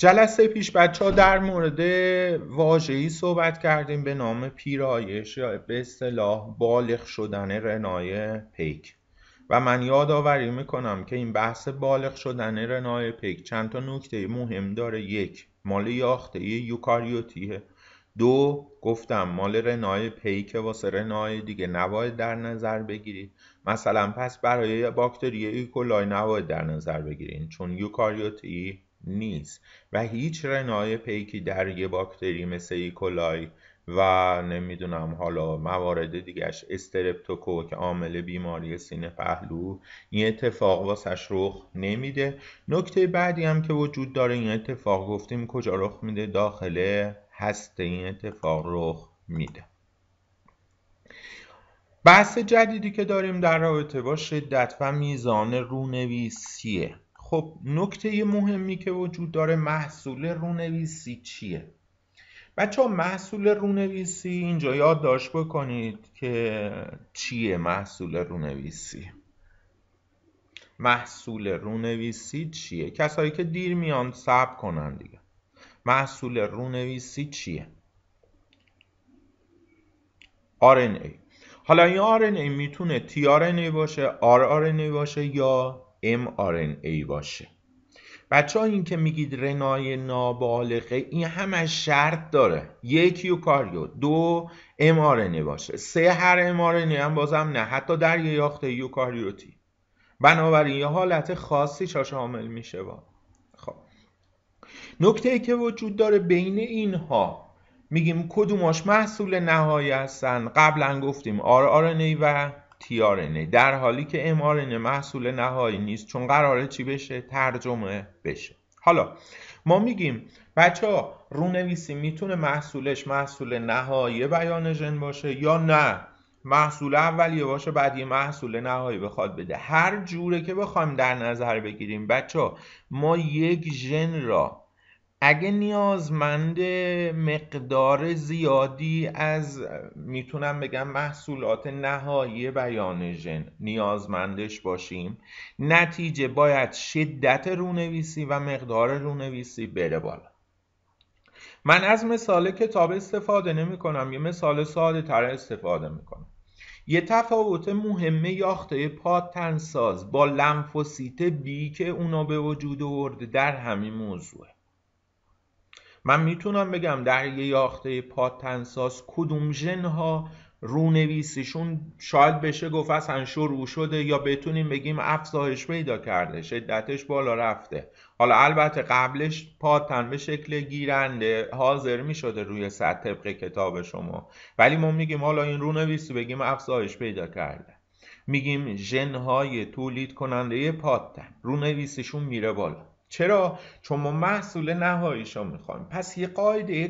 جلسه پیش بچه ها در مورد واژه‌ای صحبت کردیم به نام پیرایش یا به اصطلاح بالغ شدن رنای پیک و من یادآوری میکنم که این بحث بالغ شدن رنای پیک چند تا نکته مهم داره. یک، مال یاخته یوکاریوتیه. دو، گفتم مال رنای پیک واسه رنای دیگه نباید در نظر بگیرید. مثلا پس برای باکتری ایکولای نباید در نظر بگیرید چون یوکاریوتی نیست و هیچ رنای پیکی در یه باکتری مثل ایکولای و نمیدونم حالا موارد دیگهش استرپتوکو که عامل بیماری سینه پهلو این اتفاق واسش رخ نمیده. نکته بعدی هم که وجود داره این اتفاق گفتیم کجا رخ میده؟ داخل هسته این اتفاق رخ میده. بحث جدیدی که داریم در رابطه با شدت و میزان رونویسیه. خب نکته مهمی که وجود داره محصول رونویسی چیه؟ بچه‌ها محصول رونویسی اینجا یادداشت بکنید که چیه محصول رونویسی. محصول رونویسی چیه؟ کسایی که دیر میان صبر کنن دیگه. محصول رونویسی چیه؟ RNA. حالا این RNA میتونه tRNA باشه، rRNA باشه یا mRNA باشه. بچه‌ها این که میگید رنای نابالغه این همه شرط داره. یک یوکاریوت، دو mRNA باشه، سه هر mRNA هم بازم نه، حتی در یه یاخته یوکاریوتی. بنابراین یه حالت خاصی شامل میشه با. خب نکته‌ای که وجود داره بین اینها میگیم کدوماش محصول نهایی هستن. قبلا گفتیم rRNA و tRNA، در حالی که mRNA محصول نهایی نیست چون قراره چی بشه؟ ترجمه بشه. حالا ما میگیم بچه‌ها رونویسی میتونه محصولش محصول نهایی بیان ژن باشه یا نه محصول اولیه باشه بعد یه محصول نهایی بخواد بده. هر جوره که بخوایم در نظر بگیریم بچه‌ها ما یک ژن را اگه نیازمند مقدار زیادی از میتونم بگم محصولات نهایی بیان ژن نیازمندش باشیم، نتیجه باید شدت رونویسی و مقدار رونویسی بره بالا. من از مثال کتاب استفاده نمی کنم، یه مثال ساده تر استفاده می کنم. یه تفاوت مهمه یاخته پاتنساز با لمفوسیت بی که اونا به وجود آورده در همین موضوعه. من میتونم بگم در یه یاخته پاتنساز کدوم ژن‌ها رونویسیشون شاید بشه گفت اصلا شروع شده یا بتونیم بگیم افزایش پیدا کرده، شدتش بالا رفته. حالا البته قبلش پاتن به شکل گیرنده حاضر میشده روی سطح طبق کتاب شما، ولی ما میگیم حالا این رونویسی بگیم افزایش پیدا کرده. میگیم ژن‌های تولید کننده پاتن رونویسیشون میره بالا. چرا؟ چون ما محصول نهاییشو میخوایم. پس یه قاعده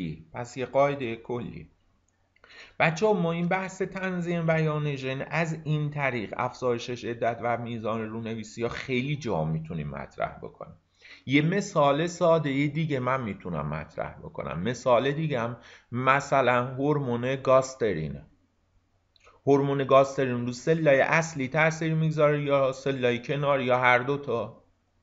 کلی بچه ها ما این بحث تنظیم بیان ژن از این طریق افزایش شدت و میزان رونویسی ها خیلی جا میتونیم مطرح بکنیم. یه مثال ساده دیگه من میتونم مطرح بکنم. مثال دیگه هم مثلا هورمون گاسترینه. هورمون گاسترین رو سلای اصلی تاثیر میگذاره یا سلای کناری یا هر دوتا؟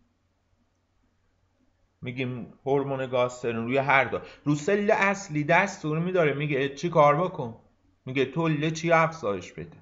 میگیم هورمون گاسترین روی هر دو. رو سل اصلی دستور میداره میگه چی کار بکن؟ میگه تولید چی افزایش بده.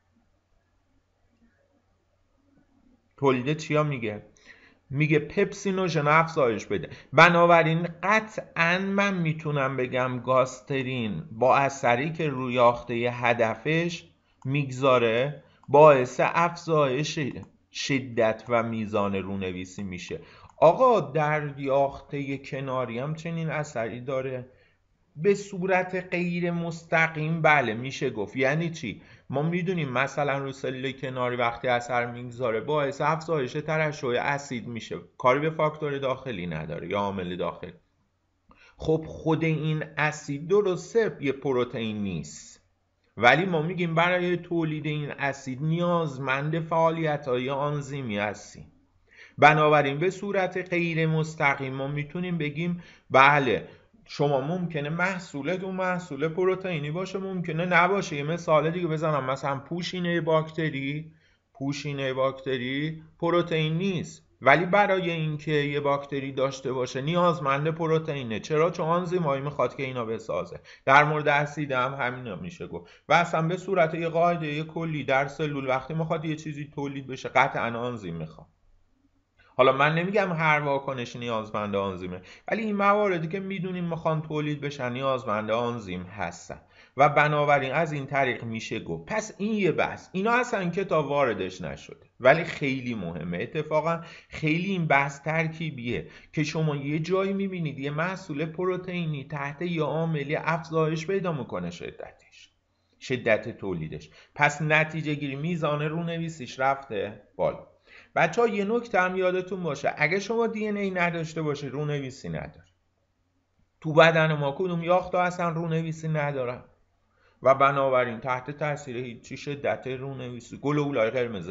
تولید چیا میگه پپسینوژن افزایش بده. بنابراین قطعا من میتونم بگم گاسترین با اثری که روی یاخته هدفش میگذاره باعث افزایش شدت و میزان رونویسی میشه. آقا در یاخته کناری هم چنین اثری داره؟ به صورت غیر مستقیم بله میشه گفت. یعنی چی؟ ما میدونیم مثلا رو سلول کناری وقتی اثر میگذاره باعث افزایش ترشح اسید میشه، کاری به فاکتور داخلی نداره یا عامل داخلی. خب خود این اسید درسته یه پروتئین نیست، ولی ما میگیم برای تولید این اسید نیازمند فعالیت‌های آنزیمی هستیم. بنابراین به صورت غیر مستقیم ما میتونیم بگیم بله شما ممکنه محصولتون محصول پروتئینی باشه، ممکنه نباشه. یه مثال دیگه بزنم، مثلا پوشینه باکتری پروتئین نیست ولی برای اینکه یه باکتری داشته باشه نیازمند پروتئینه. چرا؟ چون آنزیمایی میخواد که اینا بسازه. در مورد اسید هم همین میشه گفت. و اصلا به صورت یه قاعده کلی در سلول وقتی میخواد یه چیزی تولید بشه قطعا آنزیم میخواد. حالا من نمیگم هر واکنش نیازمند آنزیمه، ولی این مواردی که میدونیم میخوان تولید بشن نیازمند آنزیم هستن و بنابراین از این طریق میشه گفت. پس این یه بحث، اینا اصلا کتاب واردش نشده ولی خیلی مهمه. اتفاقا خیلی این بحث ترکیبیه که شما یه جایی میبینید یه محصول پروتئینی تحت یه عاملی افزایش پیدا میکنه شدت تولیدش، پس نتیجه گیری میزان رونویسیش رفته بالا. بچه‌ها یه نکته هم یادتون باشه، اگه شما دی ان ای نداشته باشه رونویسی نداره. تو بدن ما کدوم یافت‌ها اصلا رونویسی ندارن و بنابراین تحت تاثیر هیچی شدت رونویسی گلولای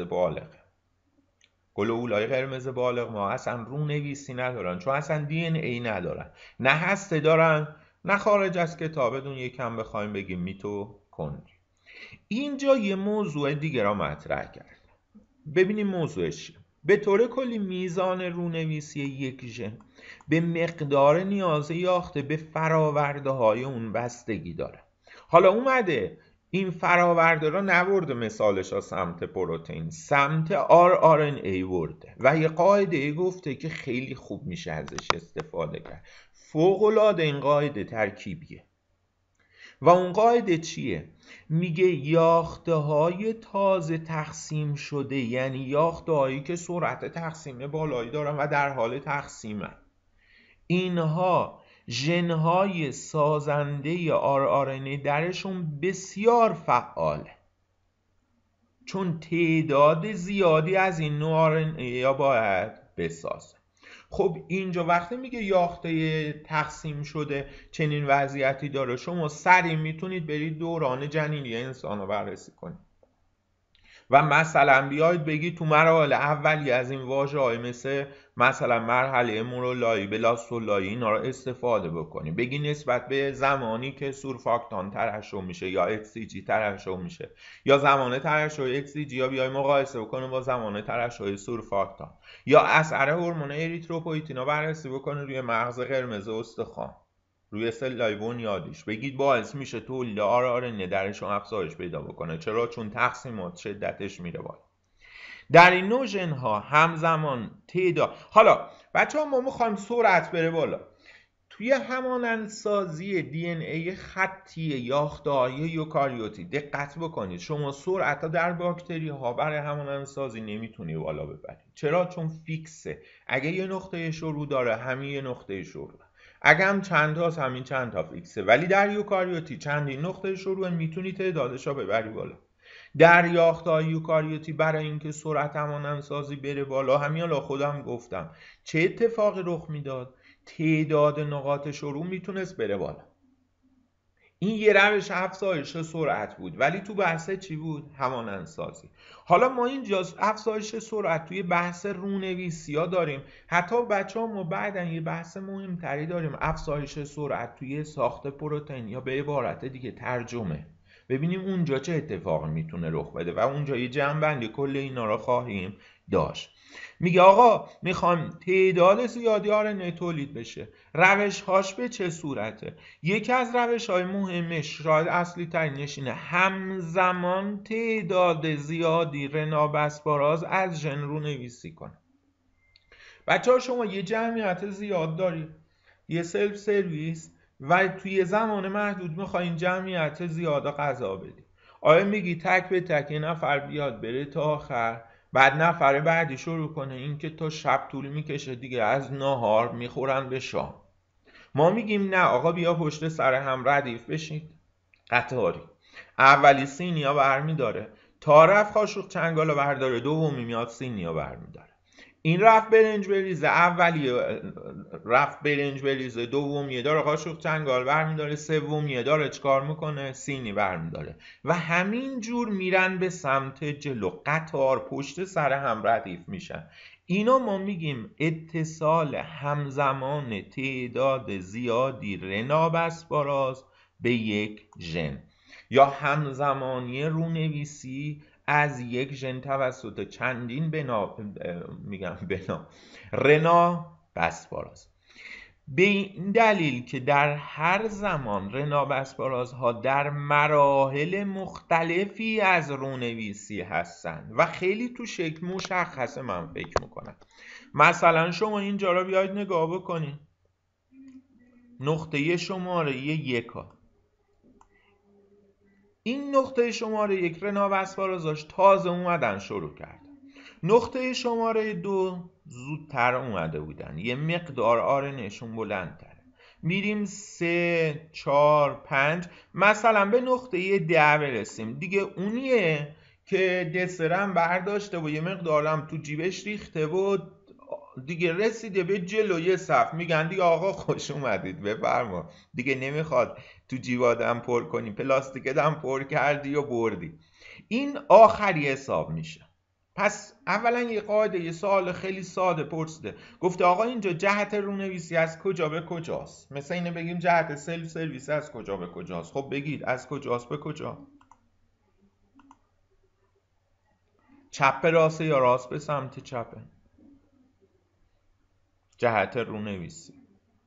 قرمز بالغ ما اصلا رونویسی ندارن، چون اصلا دی ان ای ندارن، نه هسته دارن نه خارج از کتابتون یکم بخوایم بگیم میتوکندری. اینجا یه موضوع دیگه را مطرح کرد. ببینیم موضوعش چیه. به طور کلی میزان رونویسی یک ژن به مقدار نیاز یافته به فراورده های اون بستگی داره. حالا اومده این فراورده را نبرده مثالش ها سمت پروتئین، سمت RNA برده و یه قاعده گفته که خیلی خوب میشه ازش استفاده کرد. فوق‌العاده این قاعده ترکیبیه و اون قاعده چیه؟ میگه یاخته های تازه تقسیم شده، یعنی یاخته هایی که سرعت تقسیم بالایی دارن و در حال تقسیمن، اینها ژن های سازنده RNA درشون بسیار فعاله، چون تعداد زیادی از این نوع RNA یا باید بسازه. خب اینجا وقتی میگه یاخته تقسیم شده چنین وضعیتی داره، شما سریع میتونید برید دوران جنینی انسان رو بررسی کنید و مثلا بیاید بگید تو مراحل اولی از این واژه‌های مثلا مرحله مورولایی، بلاستولایی، اینا رو استفاده بکنید. بگی نسبت به زمانی که سورفاکتان ترشح میشه یا HCG ترشح میشه یا زمان ترشح HCG یا بیای مقایسه بکنید با زمان ترشح سورفاکتان یا اثر هورمون اریتروپویتین رو بررسی بکنید روی مغز قرمز استخوان، روی سلای بنیادیش، بگید باعث میشه تولید RNA درشون افزایش پیدا بکنه. چرا؟ چون تقسیمات شدتش میره بالا. در این نوع ژن ها همزمان تعداد، حالا بچه‌ها ما میخوایم سرعت بره بالا، توی همانندسازی دی ان ای خطی یافته‌های یوکاریوتی دقت بکنید، شما سرعت ها در باکتری ها برای همانندسازی نمیتونی بالا ببرید. چرا؟ چون فیکسه. اگه یه نقطه شروع داره همین یه نقطه شروع، اگه هم چند تاست همین چند تا فیکسه. ولی در یوکاریوتی چندین نقطه شروع میتونی تعدادش رو ببری بالا. در یافته‌های یوکاریوتی برای اینکه سرعت همانندسازی بره بالا، همین خودم گفتم چه اتفاقی رخ میداد؟ تعداد نقاط شروع میتونست بره بالا. این یه روش افزایش سرعت بود، ولی تو بحث چی بود؟ همانندسازی. حالا ما اینجا افزایش سرعت توی بحث رونویسی ها داریم. حتی بچه‌ها ما بعداً یه بحث مهمتری داریم، افزایش سرعت توی ساخت پروتئین یا به عبارت دیگه ترجمه. ببینیم اونجا چه اتفاقی میتونه رخ بده و اونجا یه جمع‌بندی کل اینا رو خواهیم داشت. میگه آقا میخوام تعداد زیادی RNA تولید بشه، روش هاش به چه صورته؟ یکی از روش های مهمش، شاید اصلی ترینش اینه همزمان تعداد زیادی رنابسپاراز از ژن رو نویسی کنه. بچه ها شما یه جمعیت زیاد دارید، یه سلف سرویس و توی زمان محدود میخواین جمعیت زیاد غذا بدید. آیا میگی تک به تک یه نفر بیاد بره تا آخر، بعد نفر بعدی شروع کنه، این که تا شب طول میکشه دیگه، از نهار میخورن به شام؟ ما میگیم نه آقا بیا پشت سر هم ردیف بشید قطاری، اولی سینیا برمی داره تا رفت قاشق چنگالو برداره، دومی میاد سینیا برمی داره، این رفت برنج بریزه، اولی رفت برنج بریزه، دومیه داره قاشق چنگال برمیداره، سومیه داره چکار میکنه؟ سینی برمیداره و همین جور میرن به سمت جلو، قطار پشت سر هم ردیف میشن. اینا ما میگیم اتصال همزمان تعداد زیادی رنابسپاراز به یک ژن یا همزمانی رونویسی از یک ژن توسط چندین رنا بسپاراز. به این دلیل که در هر زمان رنا بسپارازها در مراحل مختلفی از رونویسی هستن و خیلی تو شکل مشخصه، من فکر میکنم مثلا شما اینجا رو بیاید نگاه بکنید، نقطه شماره 1 این نقطه شماره 1 رنا بسپارازاش تازه اومدن شروع کردن. نقطه شماره 2 زودتر اومده بودن، یه مقدار آرنشون بلندتره. میریم 3 4 5 مثلا به نقطه 10 برسیم دیگه. اونیه که دسرم برداشته و یه مقدارم تو جیبش ریخته و دیگه رسیده به جلوی صف، میگن دیگه آقا خوش اومدید بفرما، دیگه نمیخواد تو جیبادم پر کنی، پلاستیکتم پر کردی و بردی. این آخری حساب میشه. پس اولا یه قاعده، یه سوال خیلی ساده پرسیده، گفته آقا اینجا جهت رونویسی از کجا به کجاست؟ مثل اینه بگیم جهت سلف سرویس از کجا به کجاست. خب بگید از کجاست به کجا؟ چپ به راست یا راست به سمت چپه؟ جهت رونویسی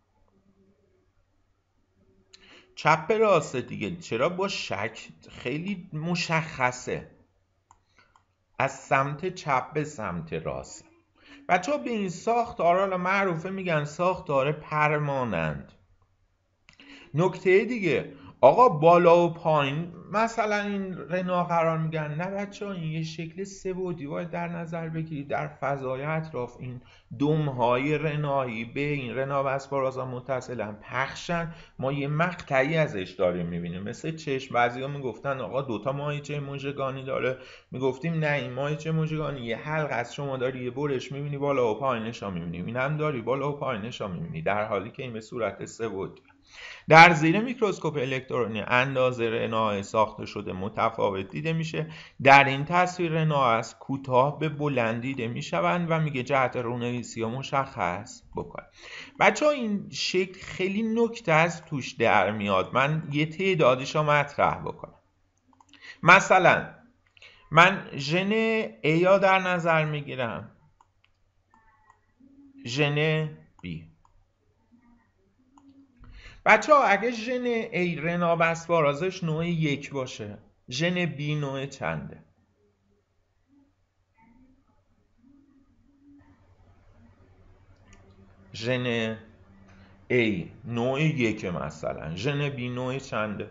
چپ به راست دیگه. چرا با شک؟ خیلی مشخصه، از سمت چپ به سمت راست. بچه‌ها به این ساختارها معروفه میگن ساختار پرمانند. نکته دیگه، آقا بالا و پایین مثلا این رنا قرار میگن. نه بچه‌ها، این یه شکل سه‌بعدی باید در نظر بگیرید. در فضای اطراف این دم‌های رنایی به این رنا بسپارازها متصلاً پخشن، ما یه مقطعی ازش داریم میبینیم. مثل چشم، بعضیا میگفتن آقا دوتا ماهیچه مژگانی داره، میگفتیم نه این ماهیچه مژگانی یه حلقه است، شما داری یه برش میبینی بالا و پایینش ها میبینی، این هم داری بالا و پایینش ها میبینی، در حالی که این به صورت سه‌بعدی. در زیر میکروسکوپ الکترونی اندازه رنا ساخته شده متفاوت دیده میشه. در این تصویر رنا از کوتاه به بلند دیده میشوند و میگه جهت رونویسی رو مشخص بکن. بچه‌ها این شکل خیلی نکته از توش در میاد، من یه تعدادش رو مطرح بکنم. مثلا من ژن A یا در نظر میگیرم، ژن B. بچه ها اگه ژن A رنا بسپارازش نوع 1 باشه، ژن B نوع چنده؟ ژن A نوع 1 مثلا، ژن B نوع چنده؟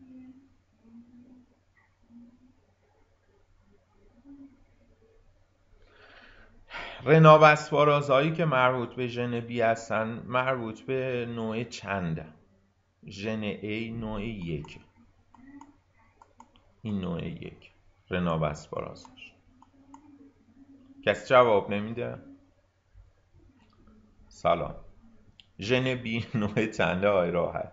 رنا بسپارازهایی که مربوط به ژن B هستن مربوط به نوع چنده؟ ژن A نوع 1. این نوع 1 رنا بسپارازش. کسی جواب نمیده؟ سلام. ژن B نوع چنده آی راحت؟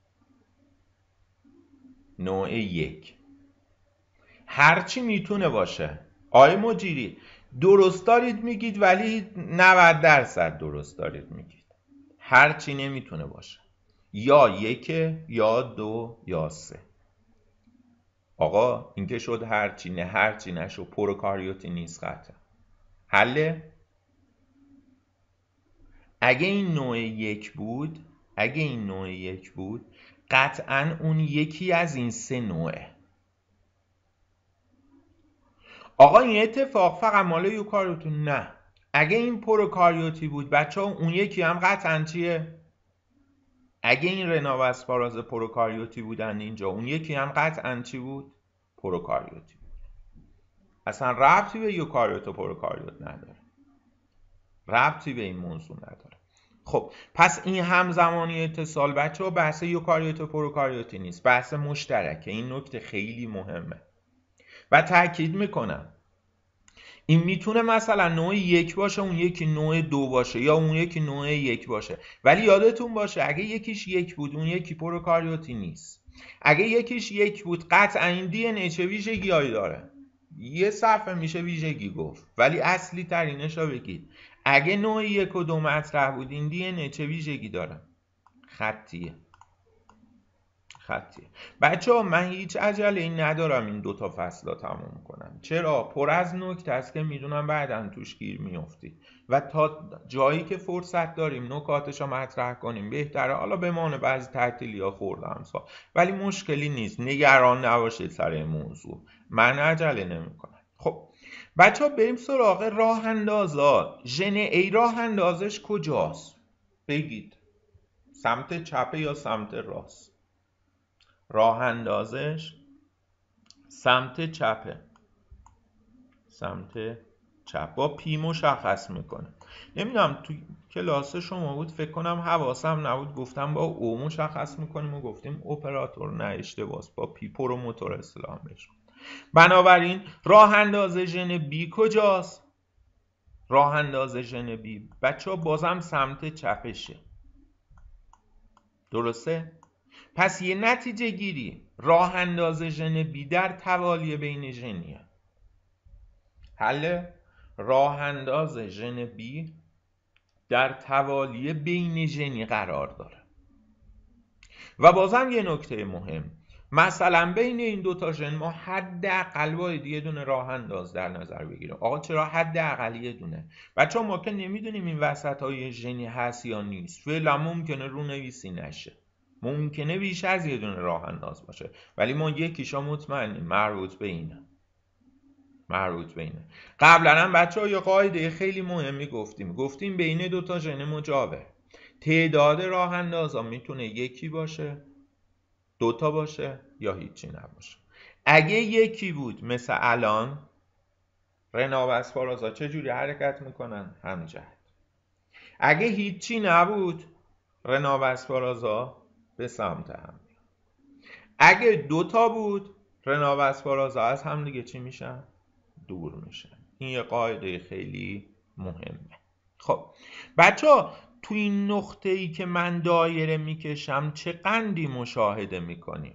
نوع 1. هرچی میتونه باشه. آی مجیری درست دارید میگید، ولی 90% درست دارید میگید. هرچی نمیتونه باشه، یا 1 یا 2 یا 3. آقا این که شد هرچی، نه هرچی نشو، پروکاریوتی نیست قطعا. حله؟ اگه این نوع 1 بود، قطعا اون یکی از این 3 نوعه. آقا این اتفاق فقط مال یوکاریوت؟ نه. اگه این پروکاریوتی بود بچه ها، اون یکی هم قطعا چیه؟ اگه این رنا بسپاراز پروکاریوتی بودن اینجا، اون یکی هم قطعا چی بود؟ پروکاریوتی بود. اصلا ربطی به یوکاریوت و پروکاریوت نداره، ربطی به این موضوع نداره. خب پس این همزمانی اتصال بچه ها بحث یوکاریوت و پروکاریوتی نیست، بحث مشترکه. این نکته خیلی مهمه و تأکید میکنم این میتونه مثلا نوع 1 باشه، اون یکی نوع 2 باشه، یا اون یکی نوع 1 باشه، ولی یادتون باشه اگه یکیش 1 بود اون یکی پروکاریوتی نیست. اگه یکیش 1 بود قطعا این دی ان ای چه ویژگی‌هایی داره؟ یه صفحه میشه ویژگی گفت، ولی اصلی ترینش رو بگید. اگه نوع 1 و 2 مطرح بود این دی ان ای چه ویژگی داره؟ خطیه. خطیه. بچه ها من هیچ عجله این ندارم این دوتا فصل ها تموم کنم. چرا؟ پر از نکته است که میدونم بعداً توش گیر میافتید و تا جایی که فرصت داریم نکاتش رو مطرح کنیم بهتره. حالا بمانه بعضی تعطیلی ها خوردم ولی مشکلی نیست، نگران نباشید سر این موضوع، من عجله نمی کنم. خب بچه ها بریم سراغ راه اندازا. ژن ای راه اندازش کجاست؟ بگید سمت چپه یا سمت راست؟ راه اندازش سمت چپه، سمت چپ با پی مشخص میکنه. نمیدونم تو کلاس شما بود، فکر کنم حواسم نبود گفتم با او مشخص میکنیم و گفتیم اپراتور، نه اشتباس، با پی پروموتور اصطلاح بشه. بنابراین راه اندازه ژن بی کجاست؟ راه اندازه ژن بی بچه ها بازم سمت چپشه، درسته؟ پس یه نتیجه گیری، راه اندازه ژن بی در توالی بین ژنیه. حل راه اندازه ژن بی در توالی بین ژنی قرار داره. و بازم یه نکته مهم، مثلا بین این دوتا ژن ما حداقل باید یه دونه راه انداز در نظر بگیریم. آقا چرا حداقل یه دونه؟ بچه ما که نمیدونیم این وسط های ژنی هست یا نیست، فعلا ممکنه رونویسی نشه، ممکنه بیش از یه دونه راه انداز باشه، ولی ما یکیشا مطمئنیم مربوط به اینه. قبلا هم بچه ها یه قاعده خیلی مهمی گفتیم بین دوتا ژن مجاور تعداد راه اندازا میتونه یکی باشه، دوتا باشه یا هیچی نباشه. اگه یکی بود مثل الان رنا و اسپارازا چجوری حرکت میکنن؟ همجهت. اگه هیچی نبود رنا و اسپارازا به سمت هم. اگه دوتا بود رنا و اسپارازا از هم دیگه چی میشن؟ دور میشن. این یه قاعده خیلی مهمه. خب بچه ها تو این نقطه ای که من دایره میکشم چه قندی مشاهده میکنیم؟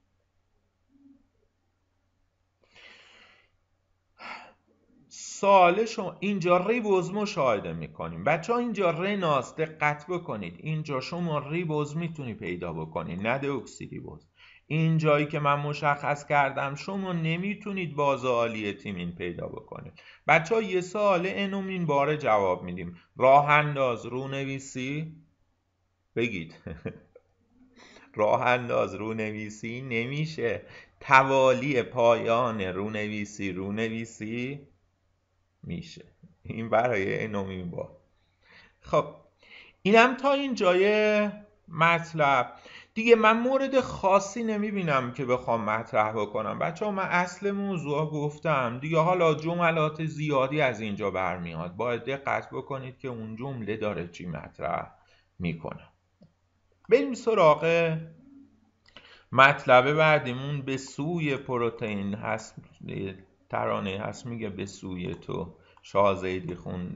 سوال شما اینجا ریبوز مشاهده میکنیم. بچه ها اینجا رناست، دقت بکنید اینجا شما ریبوز میتونی پیدا بکنید، نه دئوکسیریبوز. این جایی که من مشخص کردم شما نمیتونید باز عالی تیمین پیدا بکنید. بچه ها یه سوال انومین باره جواب میدیم. راه انداز رونویسی بگید راه انداز رونویسی نمیشه، توالی پایان رونویسی میشه. این برای انومین بار. خب اینم تا این جای مطلب دیگه. من مورد خاصی نمیبینم که بخوام مطرح بکنم. بچه ها من اصل موضوع گفتم دیگه، حالا جملات زیادی از اینجا برمیاد، باید دقت بکنید که اون جمله داره چی مطرح میکنه. بریم سراغ مطلب بعدیمون. به سوی پروتئین هست، ترانه هست میگه به سوی تو شاهزیدی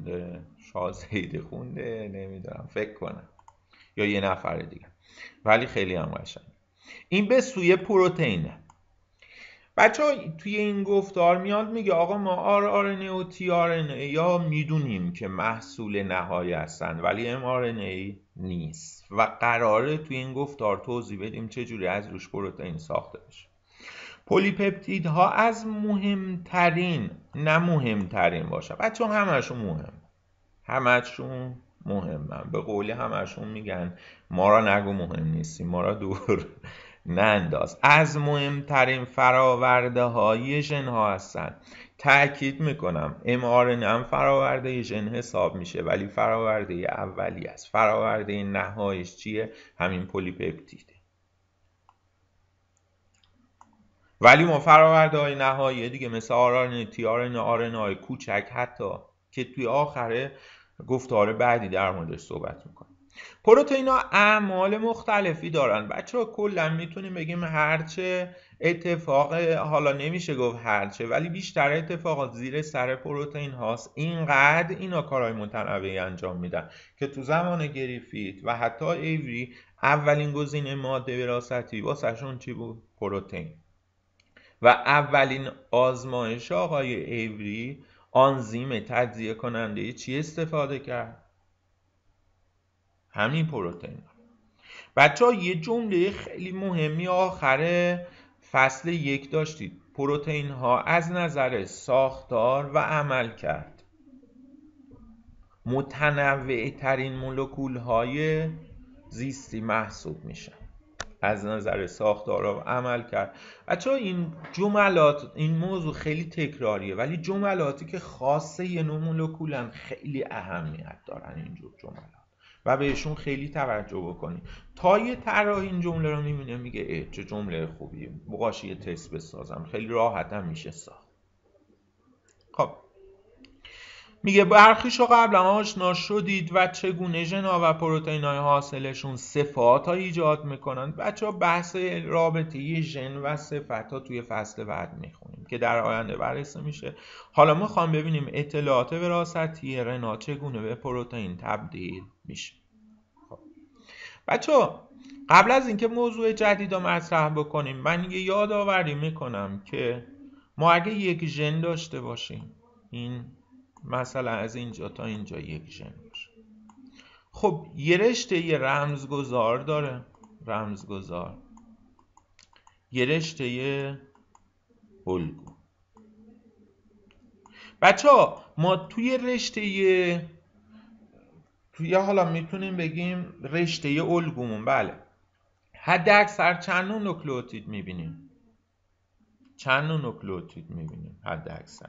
خونده نمیدونم، فکر کنم یا یه نفر دیگه، ولی خیلی هم قشنگ. این به سوی پروتئینه. بچه ها توی این گفتار میاد میگه آقا ما RNA و tRNA یا میدونیم که محصول نهایی هستن ولی mRNA نیست و قراره توی این گفتار توضیح بدیم چجوری از روش پروتئین ساخته بشه. پلی‌پپتیدها از مهمترین، نه مهمترین باشه بچه ها، همشون مهمن. به قولی همشون میگن ما را نگو مهم نیستیم، ما را دور ننداز. از مهمترین فراورده های ژن ها هستن. تأکید میکنم mRNA هم فراورده ژن حساب میشه ولی فراورده اولی است. فراورده نهاییش چیه؟ همین پلی‌پپتیده. ولی ما فراورده های نهایی دیگه مثل RNA، tRNA، RNA کوچک حتی که توی آخر گفتار بعدی در موردش صحبت میکنم. پروتئین ها اعمال مختلفی دارن. بچه ها کلا میتونیم بگیم هرچه اتفاق، حالا نمیشه گفت هرچه، ولی بیشتر اتفاقات زیر سر پروتئین هاست. اینقدر اینا کارهای متنوعی انجام میدن که تو زمان گریفیت و حتی ایوری اولین گزینه ماده وراثتی واسهشون چی بود؟ پروتئین. و اولین آزمایش آقای ایوری آنزیم تجزیه کننده چی استفاده کرد؟ همین پروتئین. بچه‌ها یه جمله خیلی مهمی آخر فصل 1 داشتید. پروتئین ها از نظر ساختار و عملکرد متنوع ترین مولکول های زیستی محسوب میشن. از نظر ساختار و عملکرد. بچه‌ها این جملات، این موضوع خیلی تکراریه، ولی جملاتی که خاصه یه نوع مولکولن خیلی اهمیت دارن اینجور جملات و بهشون خیلی توجه بکنید. تا یه طراح این جمله رو میبینه میگه چه جمله خوبیه، باشه یه تست بسازم، خیلی راحتم میشه ساخت. خب میگه برخیشو قبلا آشنا شدید و چگونه ژن‌ها و پروتئین‌های حاصلشون صفات ها ایجاد میکنن. بچه ها بحث رابطه ژن و صفت ها توی فصل بعد میخونیم که در آینده بررسی میشه. حالا میخوام ببینیم اطلاعات وراثتی رنا چگونه به پروتئین تبدیل میشه. خب بچه ها قبل از اینکه موضوع جدید رو مطرح بکنیم من یه یادآوری میکنم که ما اگه یک ژن داشته باشیم، این مثلا از اینجا تا اینجا یک ژن باشه، خب یه رشته یه رمزگذار داره، رمزگذار، یه رشته یه الگو. بچه ها ما توی رشته حالا میتونیم بگیم رشته الگومون، بله، حد اکثر چند نوع نوکلئوتید میبینیم؟ چند نوع نوکلئوتید میبینیم حد اکثر؟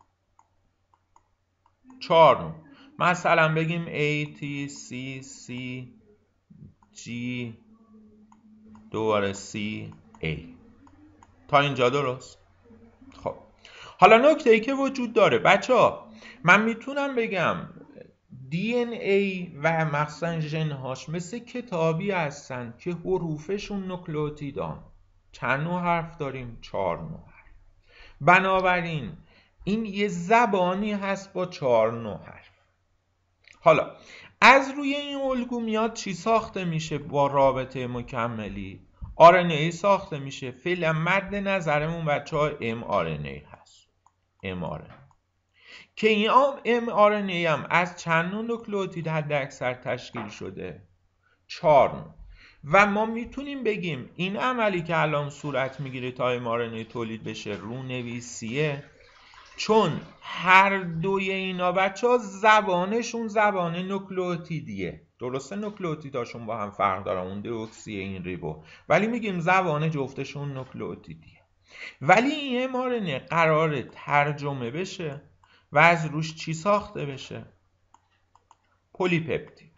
4 نوع. مثلا بگیم A, T, C, C, G دوباره C, A. تا اینجا درست؟ خب حالا نکته ای که وجود داره بچه ها، من میتونم بگم DNA و مخصوصا ژن‌هاش مثل کتابی هستن که حروفشون نوکلئوتیدان. چند نوع حرف داریم؟ 4 نوع حرف. بنابراین این یه زبانی هست با 4 نوع حرف. حالا از روی این الگو میاد چی ساخته میشه با رابطه مکملی؟ RNA ساخته میشه. فعلا مد نظرمون بچه‌ها mRNA هست. mRNA که این mRNA هم از چند نوع نوکلئوتید حد اکثر تشکیل شده؟ 4 نوع. و ما میتونیم بگیم این عملی که الان صورت میگیره تا mRNA تولید بشه رونویسیه، چون هر دوی اینا بچه‌ها زبانشون زبان نوکلئوتیدیه. درسته نوکلئوتیداشون با هم فرق دارن، اون دیوکسی این ریبو، ولی میگیم زبان جفتشون نوکلئوتیدیه. ولی این mRNA قراره ترجمه بشه و از روش چی ساخته بشه؟ پلی‌پپتید.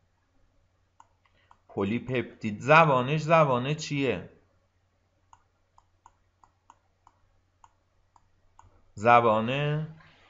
پلی‌پپتید زبانش زبانه چیه؟ زبانه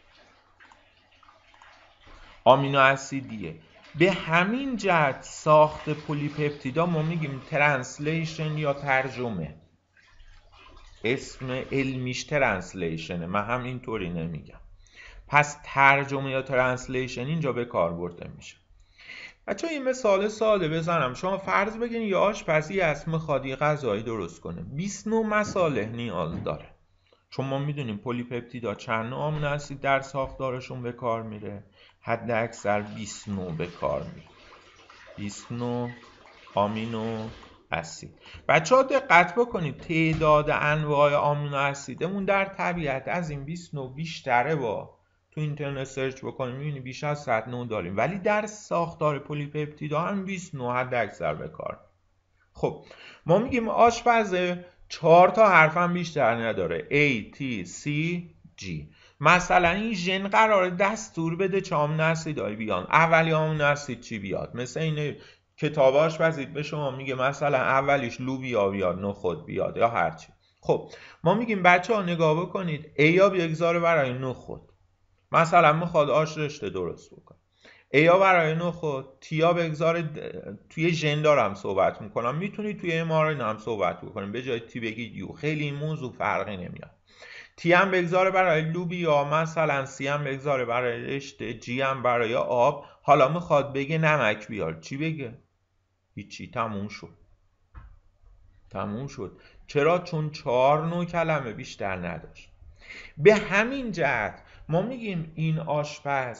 آمینو اسیدیه. به همین جهت ساخت پلی‌پپتیدا ما میگیم ترنسلیشن یا ترجمه. اسم علمیش ترنسلیشنه، من هم اینطوری نمیگم. پس ترجمه یا ترنسلیشن اینجا به کار برده میشه. بچه‌ها این مثال ساده بزنم. شما فرض بگین یه آشپزی هست میخواد یه غذایی درست کنه، 29 مصالح نیاز داره. چون ما میدونیم پلی‌پپتیدا چند نوع آمینو اسید در ساختارشون به کار میره؟ حد اکثر 29 به کار میره. 29 آمینو اسید. بچه‌ها دقت بکنید تعداد انواع آمینو اسیدمون در طبیعت از این 29 بیشتره. با تو اینترنت سرچ بکنیم میبینی بیش از 100 نوع داریم، ولی در ساختار پلی‌پپتیدا هم 29 حد اکثر به کار. خب ما میگیم آشپزه 4 تا حرف هم بیشتر نداره، A, T, C, G. مثلا این ژن قراره دستور بده چه آمینو اسیدایی بیان. اولی آمینو اسید چی بیاد؟ مثل این کتاب آشپزی به شما میگه مثلا اولیش لوبیا بیاد، نخود بیاد یا هرچی. خب ما میگیم بچه ها نگاه بکنید، A بگذاره برای نخود، مثلا میخواد آش رشته درست بکنه، ایا برای نخود، تیا بگذاره. توی ژن دارم صحبت میکنم، میتونید توی mRNA هم صحبت بکنیم، به جای تی بگید یو، خیلی این موضوع فرقی نمیاد. تی هم بگذاره برای لوبیا، مثلا سی هم بگذاره برای رشته، جی هم برای آب. حالا میخواد بگه نمک بیار، چی بگه؟ هیچی، تموم شد. تموم شد. چرا؟ چون 4 نوع کلمه بیشتر نداشت. به همین جهت ما میگیم این آشپز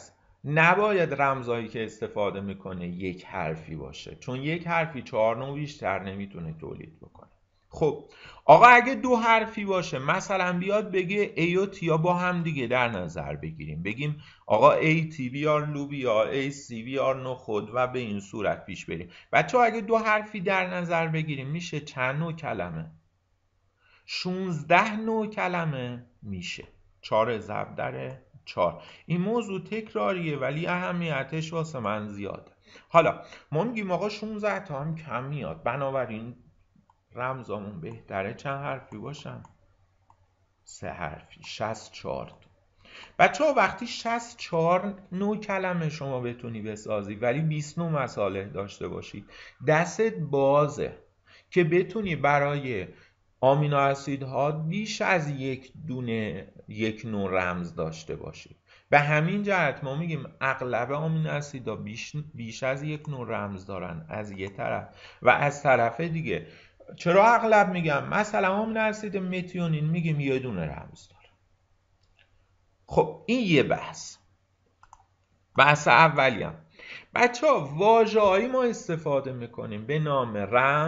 نباید رمزهایی که استفاده میکنه یک حرفی باشه، چون یک حرفی 4 نوع بیشتر نمیتونه تولید بکنه. خب آقا اگه 2 حرفی باشه، مثلا بیاد بگه ای و تیا با هم دیگه در نظر بگیریم، بگیم آقا ای تی بیار لوبیا، ای سی بیار نخود و به این صورت پیش بریم. بچه ها اگه 2 حرفی در نظر بگیریم میشه چند نوع کلمه؟ 16 نوع کلمه میشه. 4 ضرب در 4. این موضوع تکراریه ولی اهمیتش واسه من زیاده. حالا ما میگیم آقا 16 تا هم کم میاد، بنابراین رمزامون بهتره چند حرفی باشن؟ 3 حرفی. 64 تا. بچه ها وقتی 64 نوع کلمه شما بتونی بسازی ولی 20 نوع مصالح داشته باشی، دستت بازه که بتونی برای آمینو اسیدها بیش از یک نوع رمز داشته باشی. به همین جهت ما میگیم اغلب آمینو اسیدها بیش از یک نوع رمز دارن از یه طرف، و از طرف دیگه چرا اغلب میگم؟ مثلا آمینو اسید متیونین میگیم یه دونه رمز داره. خب این یه بحث اولیم. بچه ها واژه‌هایی ما استفاده میکنیم به نام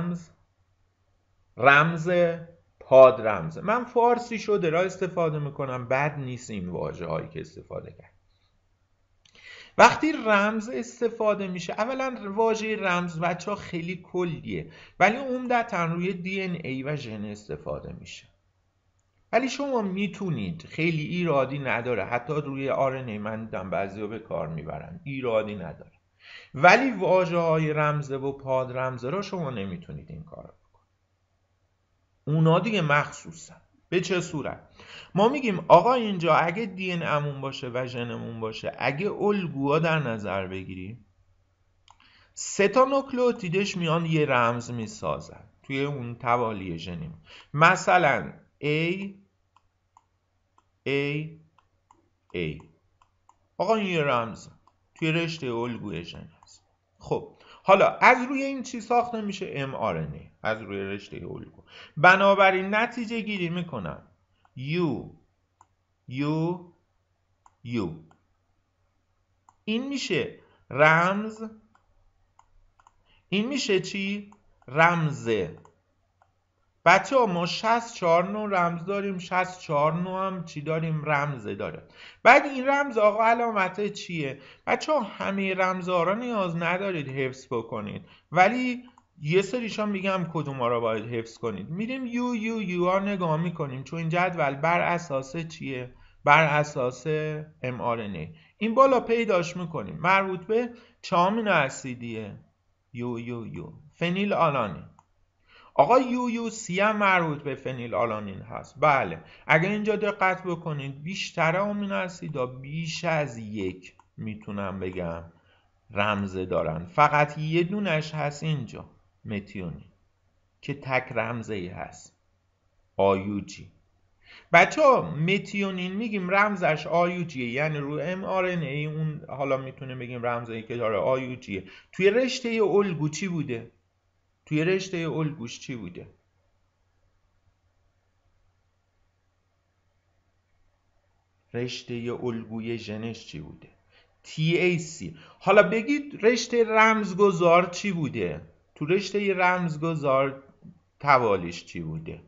رمز، پادرمز. من فارسی شده را استفاده میکنم، بد نیست این واژه‌هایی که استفاده کرد. وقتی رمز استفاده میشه، اولا واژه رمز بچه ها خیلی کلیه ولی عمدتاً روی دی ان ای و ژن استفاده میشه، ولی شما میتونید، خیلی ایرادی نداره، حتی روی آر ان ای من دیدم بعضیا به کار میبرن، ایرادی نداره، ولی واژه‌های رمزه و پادرمزه را شما نمیتونید این کار بکنید. اونا دیگه مخصوصا. به چه صورت؟ ما میگیم آقا اینجا اگه دی ان امون باشه و ژنمون باشه، اگه الگوها در نظر بگیریم، 3 تا نوکلئوتیدش میان یه رمز میسازن توی اون توالی ژنی. مثلا A آقا این یه رمز توی رشته الگوی ژن هست. خب حالا از روی این چی ساخته میشه؟ mRNA از روی رشته الگو. بنابراین نتیجه گیری میکنم U این میشه رمز، این میشه چی؟ رمزه. بچه ها ما 64 نوع رمز داریم، 64 نوع هم چی داریم؟ رمزه داره. بعد این رمز آقا علامت چیه؟ بچه ها همه رمزها را نیاز ندارید حفظ بکنید، ولی یه سریشان میگم کدوم ها را باید حفظ کنید. میریم یو ها نگاه میکنیم، چون این جدول بر اساس چیه؟ بر اساس mRNA. این بالا پیداش میکنیم مربوط به چه آمینو اسیدیه؟ یو فنیل آلانین. آقا سی هم مربوط به فنیل آلانین هست. بله اگر اینجا دقت بکنید بیشتر آمینو اسیدها بیش از یک میتونم بگم رمزه دارن، فقط یه دونش هست اینجا متیونین که تک رمزه ای هست آیوجی. بچه ها متیونین میگیم رمزش آیوجیه، یعنی رو mRNA اون حالا میتونه بگیم رمزه ای که داره آیوجیه. توی رشته الگو چی بوده؟ توی رشته الگوش چی بوده؟ رشته الگوی ژنش چی بوده؟ TAC. حالا بگید رشته رمزگذار چی بوده؟ تو رشته رمزگذار توالیش چی بوده؟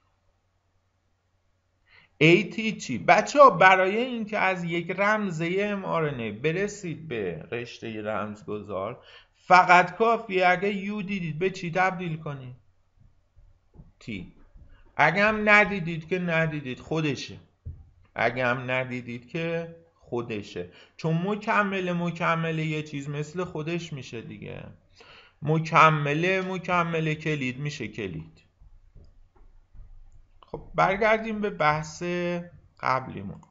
AT چی؟ بچه ها برای اینکه از یک رمزه mRNA برسید به رشته رمزگذار فقط کافیه اگه یو دیدید به چی تبدیل کنید؟ T. اگه هم ندیدید که ندیدید خودشه، چون مکمل یه چیز مثل خودش میشه دیگه. مکمل کلید میشه کلید. خب برگردیم به بحث قبلیمون.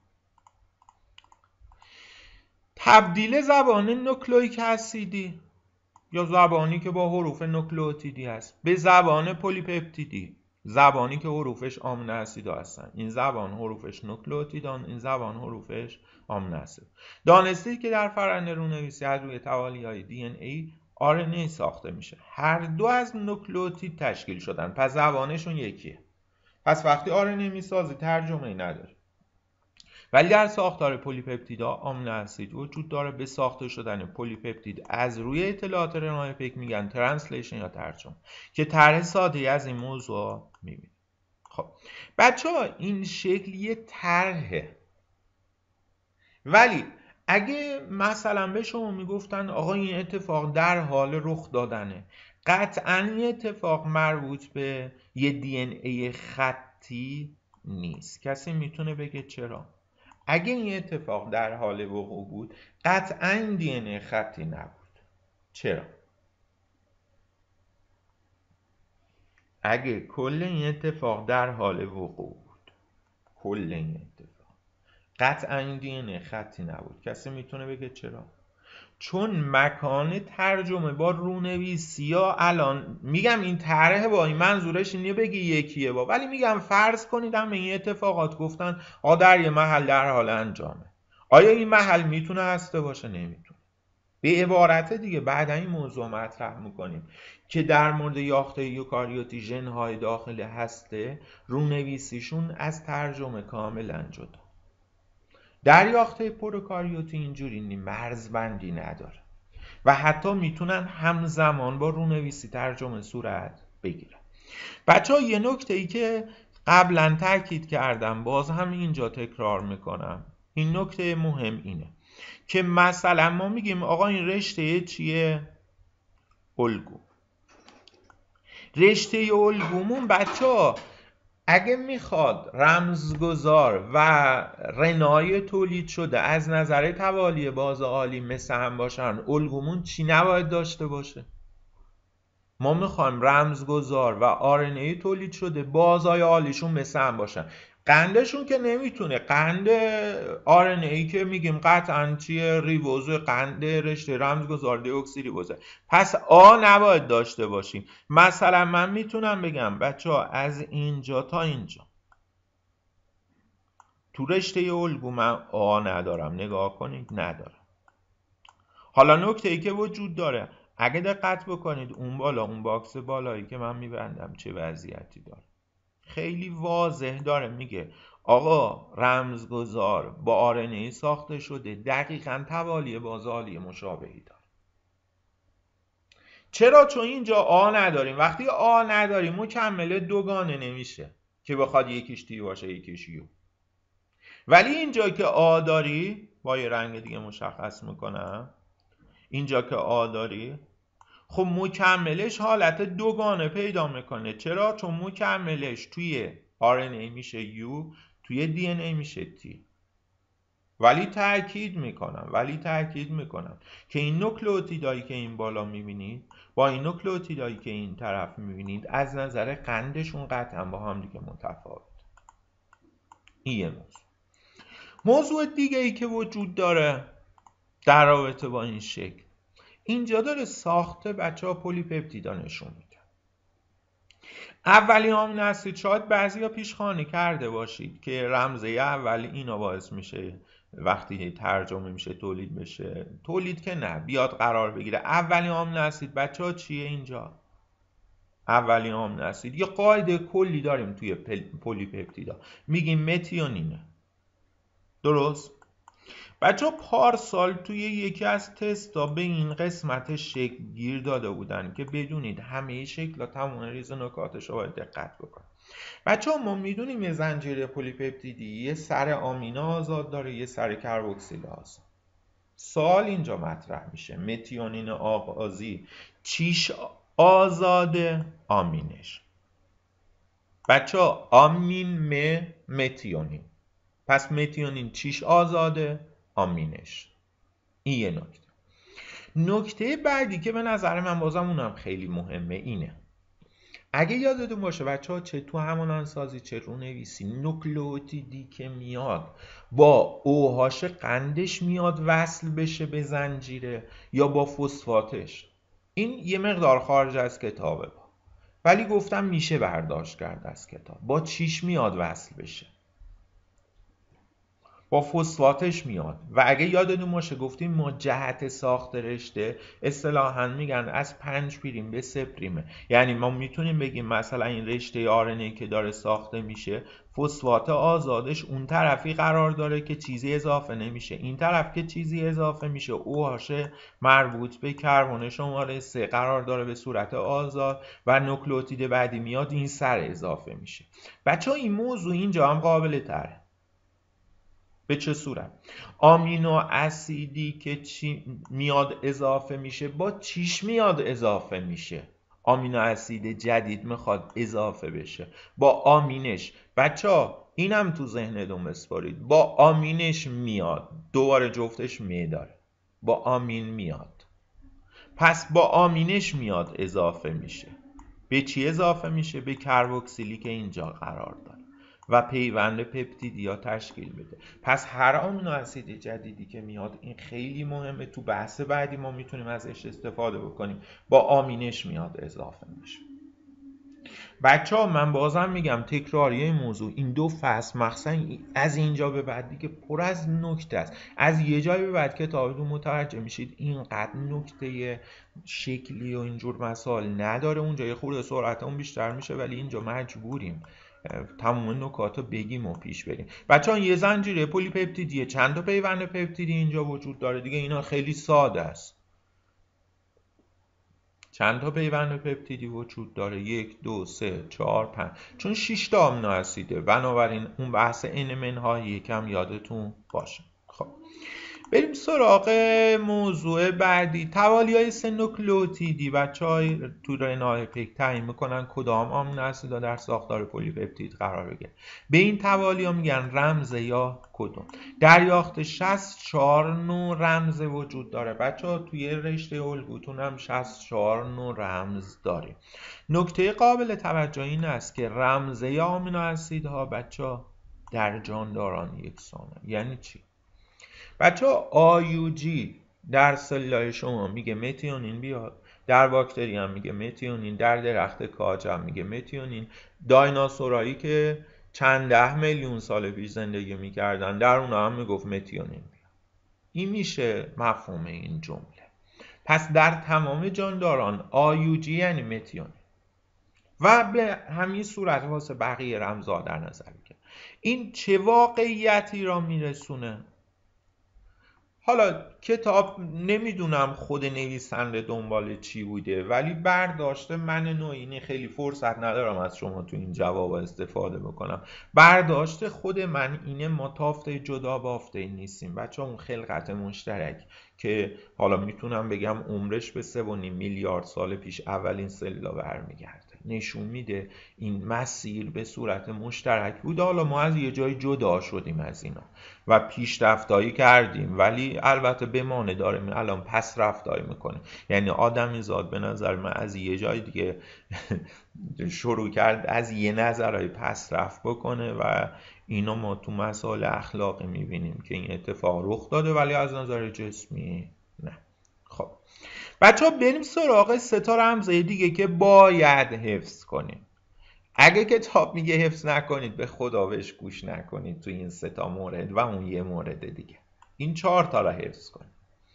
تبدیل زبان نوکلئیک اسیدی یا زبانی که با حروف نوکلئوتیدی هست به زبان پلیپپتیدی، زبانی که حروفش آمینو اسیدها هستن. این زبان حروفش نوکلئوتیدان، این زبان حروفش آمینو اسید. دانستید که در فرآیند رونویسی از روی توالیه‌های دی ان ای آر ان ای ساخته میشه. هر دو از نوکلئوتید تشکیل شدن، پس زبانشون یکیه. پس وقتی آر ان ای میسازی ترجمه‌ای نداره. ولی در ساختار پلی‌پپتیدها آمینو اسید وجود داره. به ساخته شدن پلی‌پپتید از روی اطلاعات رنای پیک میگن ترنسلیشن یا ترجمه، که طرح ساده از این موضوع میبینیم. خب بچه‌ها این شکل یه طرحه، ولی اگه مثلا به شما میگفتن آقا این اتفاق در حال رخ دادنه، قطعا این اتفاق مربوط به یه دی ان ای خطی نیست. کسی میتونه بگه چرا؟ اگه این اتفاق در حال وقوع بود قطعا این دی ان ای خطی نبود. چرا؟ اگه کل این اتفاق در حال وقوع بود، کل این اتفاق قطعا این دی ان ای خطی نبود. کسی میتونه بگه چرا؟ چون مکان ترجمه با رونویسی یا الان میگم این طرح با این منظورش اینه بگی یکیه با، ولی میگم فرض کنید هم این اتفاقات گفتن در یه محل در حال انجامه. آیا این محل میتونه هسته باشه؟ نمیتونه. به عبارت دیگه بعد این موضوع مطرح میکنیم که در مورد یاخته یوکاریوتی ژن‌های داخل هسته رونویسیشون از ترجمه کاملا جدا. در یاخته پروکاریوتی اینجوری مرزبندی نداره و حتی میتونن همزمان با رونویسی ترجمه صورت بگیرن. بچه‌ها یه نکته ای که قبلا تاکید کردم باز هم اینجا تکرار میکنم، این نکته مهم اینه که مثلا ما میگیم آقا این رشته چیه؟ الگو. رشته الگومون بچه‌ها اگه میخواد رمزگذار و رنای تولید شده از نظر توالی باز عالی مثل هم باشن، الگومون چی نباید داشته باشه؟ ما میخوایم رمزگذار و آرنه‌ای تولید شده بازهای عالیشون مثل هم باشن. قندشون که نمیتونه، قند آرنه‌ای که میگیم قطعاً چیه؟ ریبوزه، قند رشته رمزگذار دیوکسی ریبوزه، پس آ نباید داشته باشیم. مثلا من میتونم بگم بچه‌ها از اینجا تا اینجا تو رشته الگو من آ ندارم، نگاه کنید ندارم. حالا نکته ای که وجود داره اگه دقت بکنید اون بالا، اون باکس بالایی که من میبندم چه وضعیتی داره؟ خیلی واضح داره میگه آقا رمزگذار با آرنه‌ای ساخته شده دقیقاً توالی باز عالی مشابهی داره. چرا؟ چون اینجا آ نداریم. وقتی آ نداریم مکمل دوگانه نمیشه که بخواد یکیش تی باشه یکیش یو. ولی اینجا که آ داری، با یه رنگ دیگه مشخص میکنم، اینجا که آ داری خب مکملش حالت دوگانه پیدا میکنه. چرا؟ چون مکملش توی RNA میشه U، توی DNA میشه T. ولی تأکید میکنم که این نوکلئوتیدایی که این بالا میبینید با این نوکلئوتیدایی که این طرف میبینید از نظر قندشون قطعا با هم دیگه متفاوت. این یه موضوع دیگه ای که وجود داره در رابطه با این شکل، اینجا داره ساخت بچه‌ها پلی‌پپتیدا نشون میده. اولی آمینو اسید شاید بعضیا پیشخوانی کرده باشید که رمزه اول اینا باعث میشه وقتی ترجمه میشه تولید بشه، تولید که نه بیاد قرار بگیره. اولی آمینو اسید بچه‌ها چیه اینجا؟ اولی آمینو اسید یه قاعده کلی داریم توی پلی‌پپتیدا، میگیم متیونینه. درست؟ بچه پارسال توی یکی از تستا به این قسمت شکل گیر داده بودن که بدونید همه شکل ها تمام ریز نکاتش رو باید دقت بکن. بچه ما میدونیم یه زنجیره پلی‌پپتیدی یه سر آمینو آزاد داره یه سر کربوکسیل آزاد. سوال اینجا مطرح میشه متیونین آغازی چیش آزاده؟ آمینش. بچه آمین متیونین، پس متیونین چیش آزاده؟ آمینش. این یه نکته بعدی که به نظر من بازم اونم خیلی مهمه اینه، اگه یادتون باشه بچه ها چه تو همانندسازی چه رونویسی نوکلئوتیدی که میاد با اوهاش قندش میاد وصل بشه به زنجیره یا با فسفاتش، این یه مقدار خارج از کتابه ولی گفتم میشه برداشت کرد از کتاب. با چیش میاد وصل بشه؟ با فسفاتش میاد. و اگه یادتون باشه گفتیم ما جهت ساخت رشته اصطلاحاً میگن از 5 پریم به 3 پریمه. یعنی ما میتونیم بگیم مثلا این رشته RNA که داره ساخته میشه، فسفات آزادش اون طرفی قرار داره که چیزی اضافه نمیشه، این طرف که چیزی اضافه میشه OH مربوط به کربن شماره 3 قرار داره به صورت آزاد و نوکلئوتید بعدی میاد این سر اضافه میشه. بچه‌ها این موضوع اینجا هم قابل تره. به چه صورت؟ آمینو اسیدی که میاد اضافه میشه با چیش میاد اضافه میشه؟ آمینو اسید جدید میخواد اضافه بشه با آمینش. بچه ها اینم تو ذهنتون بسپارید، با آمینش میاد، دوباره جفتش می داره، با آمین میاد. پس با آمینش میاد اضافه میشه. به چی اضافه میشه؟ به کربوکسیلی که اینجا قرار داره و پیوند پپتیدیا تشکیل بده. پس هر آمینو اسید جدیدی که میاد، این خیلی مهمه، تو بحث بعدی ما میتونیم ازش استفاده بکنیم، با آمینش میاد اضافه میشه. بچه ها من بازم میگم تکراری این موضوع، این دو فصل مخصوصا از اینجا به بعد دیگه پر از نکته است. از یه جایی به بعد کتابتون متوجه میشید اینقدر نکته شکلی و اینجور مسائل نداره، اونجا یه خورده سرعتمون بیشتر میشه، ولی اینجا مجبوریم تمام نکات رو بگیم و پیش بریم. بچه ها یه زنجیره پلی‌پپتیدیه، چند تا پیوند پپتیدی اینجا وجود داره دیگه، اینا خیلی ساده است. چند تا پیوند پپتیدی وجود داره؟ 1 2 3 4 5، چون 6 تا آمینو اسیده، بنابراین اون بحث NMN ها یکم یادتون باشه. خب بریم سراغ موضوع بعدی، توالیه‌های سه نوکلئوتیدی. بچه‌های تو رنای پک تعیین میکنن کدام آمینو اسیدها در ساختار پلی‌پپتید قرار بگیره. به این توالیه‌ها میگن رمز یا کدون. دریافت 64 نوع رمز وجود داره. بچه‌ها توی رشته الگوتون هم 64 نوع رمز داریم. نکته قابل توجه این است که رمزه آمینو اسیدها بچه‌ها در جانداران یکسانه. یعنی چی؟ بچه ها IUG در سلولای شما میگه متیونین بیاد، در باکتری هم میگه متیونین، در درخت کاج هم میگه متیونین. دایناسورایی که چند 10 میلیون سال پیش زندگی میکردن در اونها هم میگفت متیونین بیاد. این میشه مفهوم این جمله. پس در تمام جانداران IUG یعنی متیونین و به همین صورت واسه بقیه رمزها در نظر بگیرید. این چه واقعیتی را میرسونه؟ حالا کتاب نمیدونم خود نویسنده دنبال چی بوده، ولی برداشته من نوعینی خیلی فرصت ندارم از شما تو این جواب استفاده بکنم. برداشته خود من اینه، ما تافته جدا بافته نیستیم بچه، اون خلقت مشترک که حالا میتونم بگم عمرش به 3.5 میلیارد سال پیش اولین سلولا برمیگرده، نشون میده این مسیر به صورت مشترک بود. حالا ما از یه جای جدا شدیم از اینا و پیشرفتایی کردیم، ولی البته بمانه داریم الان پس رفتایی میکنیم. یعنی آدمی زاد به نظر من از یه جای دیگه شروع کرد از یه نظرهای پس رفت بکنه و اینو ما تو مسائل اخلاقی میبینیم که این اتفاق رخ داده، ولی از نظر جسمی نه. خب بچه ها بریم سراغ 3 تا رمزه دیگه که باید حفظ کنیم. اگه کتاب میگه حفظ نکنید به خدا بهش گوش نکنید تو این 3 تا مورد و اون یه مورد دیگه. این 4 تا را حفظ کنید.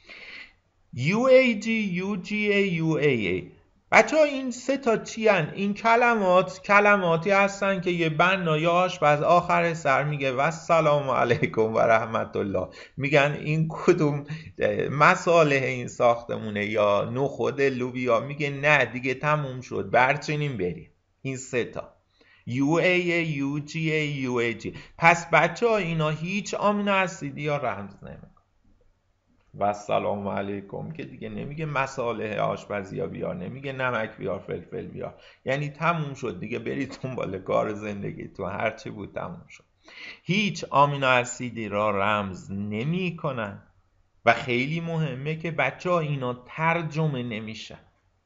UAG UGA UAA. بچه ها این 3 تا چی هن؟ این کلماتی هستن که یه بنای آشپز آخر سر میگه و السلام علیکم و رحمت الله، میگن این کدوم مصالح این ساختمونه یا نخود لوبیا، میگه نه دیگه تموم شد برچینیم بریم. این 3 تا UAA UGA UAG. پس بچه ها اینا هیچ آمینو اسیدی یا رمز نمیکنه. و سلام علیکم که دیگه نمیگه مصالح آشپزی ها بیار، نمیگه نمک بیار فلفل بیار، یعنی تموم شد دیگه، برید دنبال کار زندگی تو، هرچی بود تموم شد. هیچ آمینو اسیدی را رمز نمی کنن و خیلی مهمه که بچه ها اینا ترجمه نمیشن.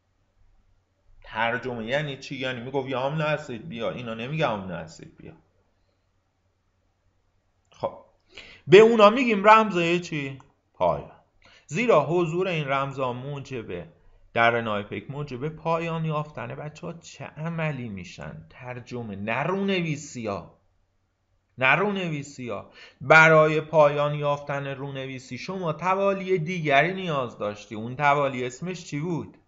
ترجمه یعنی چی؟ یعنی میگفت یا آمینو اسید بیار، اینا نمیگه آمینو اسید بیار. خب به اونا میگیم رمزای چی؟ پایان. زیرا حضور این رمزها موجبه در رنای پک موجبه پایان یافتن بچه ها چه عملی میشن؟ ترجمه، نه رونویسی ها. نه رونویسی ها. برای پایان یافتن رونویسی شما توالی دیگری نیاز داشتی. اون توالی اسمش چی بود؟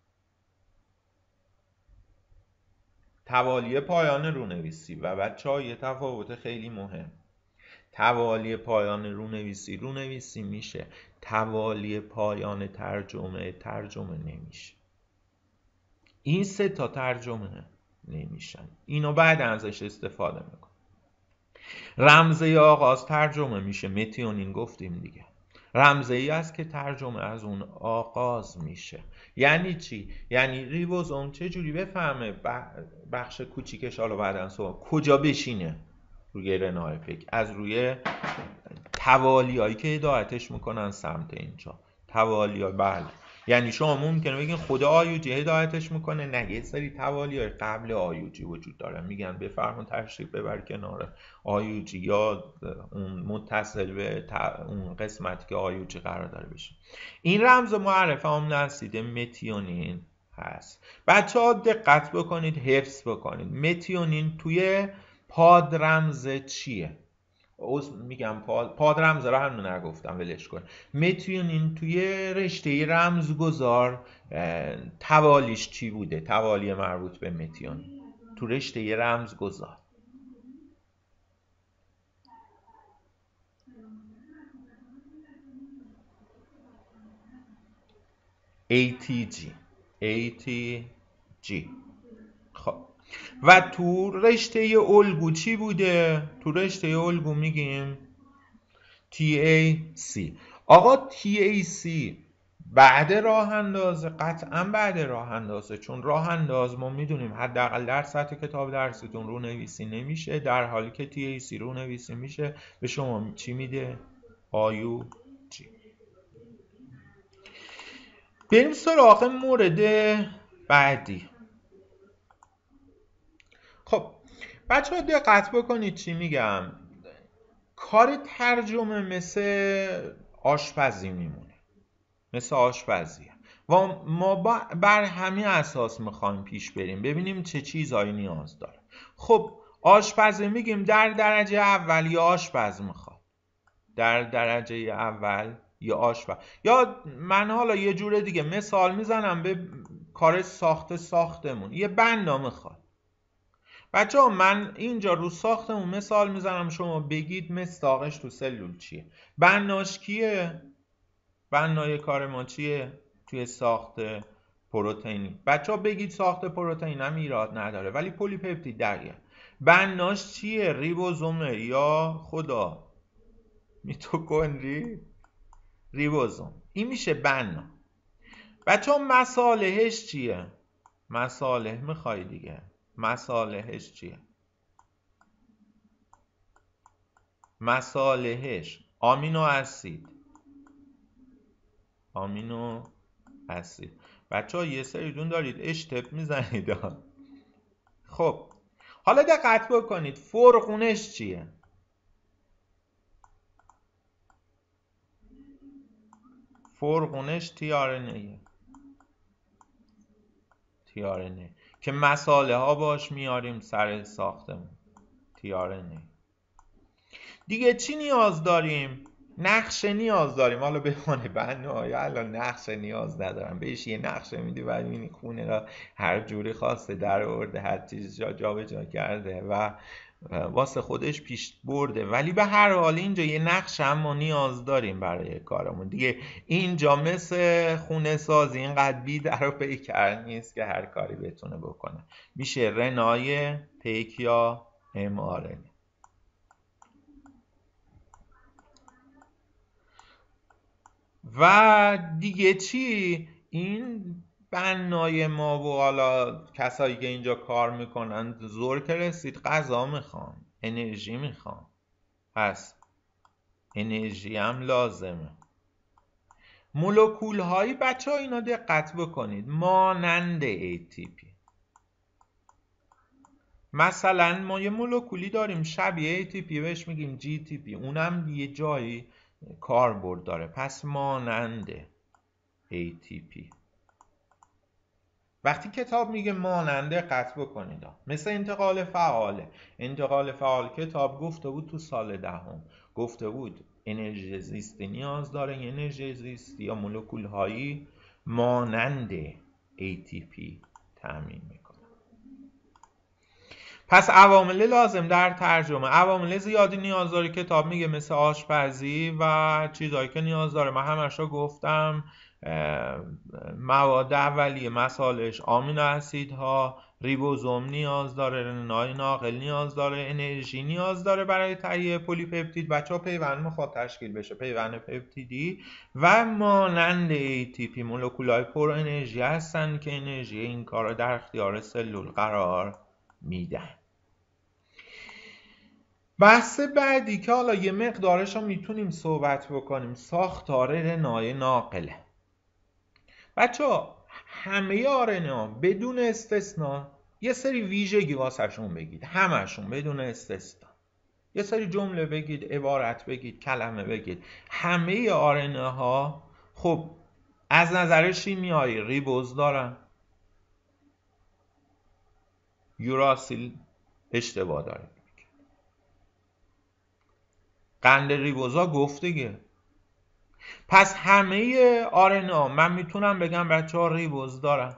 توالی پایان رونویسی. و بچه‌ها یه تفاوت خیلی مهم، توالی پایان رونویسی میشه، توالی پایان ترجمه نمیشه. این سه تا ترجمه نمیشن، اینو بعد ازش استفاده میکن. رمزه آغاز ترجمه میشه، متیونین گفتیم دیگه، رمزه ای است که ترجمه از اون آغاز میشه. یعنی چی؟ یعنی ریبوزوم چجوری بفهمه بخش کوچیکش، حالا بعدن صحبت، کجا بشینه روی رنایفک؟ از روی توالی هایی که هدایتش میکنن سمت اینجا. توالی ها، بله، یعنی شما ممکنه بگین خدا آیوجی هدایتش میکنه، نه، یه سری توالی های قبل آیوجی وجود داره، میگن بفرمون تشریف ببر کنار آیوجی یا اون متصل به اون قسمتی که آیوجی قرار داره بشه. این رمز معرفه هم نسید متیونین هست. بچه ها دقت بکنید، حفظ بکنید. متیونین توی پاد رمز چیه؟ میگم پاد رمز رو هم نگفتم، ولش کن. متیونین توی رشته رمزگذار توالیش چی بوده؟ توالی مربوط به متیونین تو رشته رمزگذار ATG. خب و تو رشته الگو چی بوده؟ تو رشته الگو میگیم TAC. آقا TAC بعد راه اندازه، قطعا بعد راه اندازه، چون راه انداز ما میدونیم حداقل در سطح کتاب درسیتون رو نویسی نمیشه، در حالی که TAC رو نویسی میشه. به شما چی میده؟ IUG. بریم سراغ مورد بعدی. خب بچه ها دقت بکنید چی میگم. کار ترجمه مثل آشپزی میمونه، مثل آشپزیه و ما بر همین اساس میخوایم پیش بریم، ببینیم چه چیزایی نیاز داره. خب آشپزی میگیم در درجه اول یا آشپز میخواد، در درجه اول یا آشپز، یا من حالا یه جور دیگه مثال میزنم به کار ساختمون، یه بنا میخواد. بچه ها من اینجا رو ساختمون مثال میزنم، شما بگید مصداقش تو سلول چیه. بناش کیه؟ بنای کار ما چیه توی ساخت پروتئینی؟ بچه ها بگید ساخت پروتئین هم ایراد نداره، ولی پلی‌پپتید دقیقه. بناش چیه؟ ریبوزومه یا خدا میتوکندری؟ ریبوزوم. این میشه بنا. بچه ها مصالحش چیه؟ مصالح میخوای دیگه، مصالحش چیه؟ مصالحش آمینو اسید. آمینو اسید. بچه ها یه سریدون دارید اشتب میزنید. خب حالا دقت بکنید، فرقونش چیه؟ فرقونش تیارنه که مساله ها باش میاریم سر ساختمون. تیارنه. دیگه چی نیاز داریم؟ نقشه نیاز داریم. حالا بخونه بنا یا الان نقشه نیاز ندارم، بهش یه نقشه میدی و میبینی خونه را هر جوری خواسته در آورده، هر چیز جا به جا کرده و واسه خودش پیش برده. ولی به هر حال اینجا یه نقشه هم ما نیاز داریم برای کارمون دیگه. اینجا مثل خونه سازی اینقدر بی در و پیکر نیست که هر کاری بتونه بکنه. میشه رنای پیک یا MRN. و دیگه چی؟ این بنای ما و حالا کسایی که اینجا کار میکنن زور که رسید غذا میخوان، انرژی میخوان، پس انرژی هم لازمه. مولکول هایی بچه ها اینا دقت بکنید مانند ATP. مثلا ما یه مولکولی داریم شبیه ATP بهش میگیم GTP، اونم یه جایی کاربرد داره، پس مانند ATP. وقتی کتاب میگه مانند دقت بکنید مثل انتقال فعاله. انتقال فعال کتاب گفته بود تو سال دهم، گفته بود انرژی زیستی نیاز داره، انرژی زیستی یا مولکول هایی مانند ATP تامین میکنه. پس عوامل لازم در ترجمه، عوامل زیادی نیاز داره کتاب میگه، مثل آشپزی و چیزایی که نیاز داره. من همش رو گفتم، مواد اولیه، مسالش، آمینو اسیدها، ریبوزوم نیاز داره، رنای ناقل نیاز داره، انرژی نیاز داره برای تهیه پلی پپتید. بچه‌ها پیوند میخواد تشکیل بشه، پیوند پپتیدی و مانند ATP مولکولای پر انرژی هستن که انرژی این کار رو در اختیار سلول قرار میدن. بحث بعدی که حالا یه مقدارش رو میتونیم صحبت بکنیم، ساختار رنای ناقله. بچه‌ها همه آرنا بدون استثنا یه سری ویژگی واسهشون بگید، همشون بدون استثنا. یه سری جمله بگید، عبارت بگید، کلمه بگید. همه آرناها خب از نظر شیمیایی ریبوز دارن، یوراسیل اشتباه داره، قند ریبوزا گفت دیگه. پس همه آرنا من میتونم بگم بچه‌ها ریبوز دارن،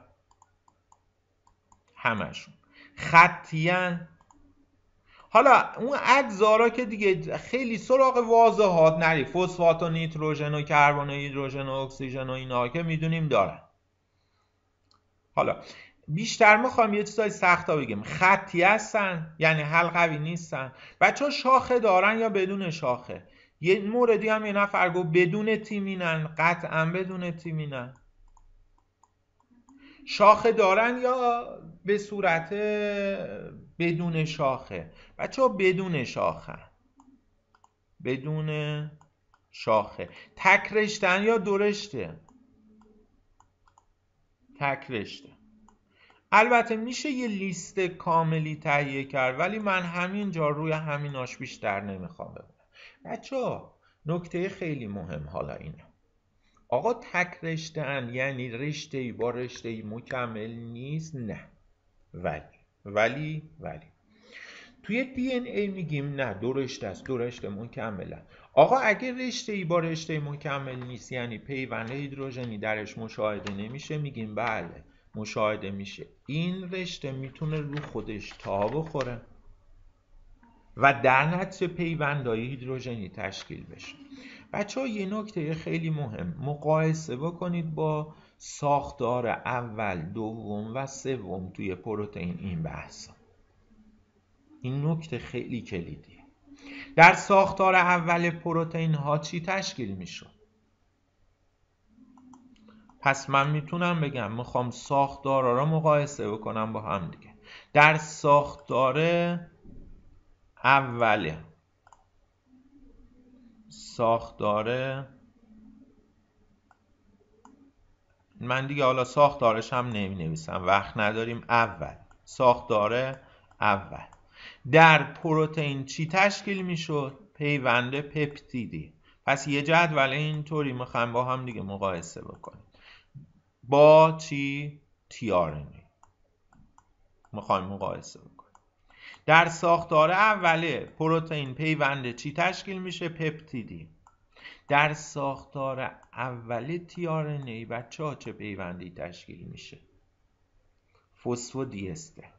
همشون خطیان. حالا اون اجزا که دیگه خیلی سراغ واضحات نری، فسفات و نیتروژن و کربن و هیدروژن و اکسیژن و اینا که میدونیم دارن. حالا بیشتر میخوام یه چیزای سختا بگم. خطی هستن یعنی حلقوی نیستن. بچه‌ها شاخه دارن یا بدون شاخه؟ یه موردی هم یه نفر گفت بدون تیمینن، قطعا بدون تیمینن. شاخه دارن یا به صورت بدون شاخه؟ بچه‌ها بدون شاخه، بدون شاخه. تک رشتن یا دو رشته؟ تک رشته. البته میشه یه لیست کاملی تهیه کرد، ولی من همینجا روی همیناش بیشتر نمیخوام ببینم. بچه‌ها نکته خیلی مهم حالا اینه، آقا تک رشته‌ان یعنی رشته‌ای با رشته‌ای مکمل نیست؟ نه. ولی توی دی ان ای میگیم نه، دو رشته است، دو رشته مکملن. آقا اگه رشته‌ای با رشته مکمل نیست یعنی پیوند هیدروژنی درش مشاهده نمیشه، میگیم بله مشاهده میشه. این رشته میتونه رو خودش تا بخوره و در نتیجه پیوندهای هیدروژنی تشکیل بشه. بچه‌ها یه نکته خیلی مهم، مقایسه بکنید با ساختار اول، دوم و سوم توی پروتئین این بحثا. این نکته خیلی کلیدیه. در ساختار اول پروتئین ها چی تشکیل میشد؟ پس من میتونم بگم میخوام ساختارا را مقایسه بکنم با هم دیگه. در ساختار اوله، من دیگه حالا ساختارش هم نمی نویسم، وقت نداریم. ساختار اول در پروتئین چی تشکیل میشد؟ پیوند پپتیدی. پس یه جدول اینطوری میخوام با هم دیگه مقایسه بکنیم. با چی؟ تی آر ان ای میخوایم مقایسه بکنیم. در ساختار اوله پروتئین پیوند چی تشکیل میشه؟ پپتیدی. در ساختار اول تی آر ان ای بچه‌ها چه پیوندی تشکیل میشه؟ فسفودی استر.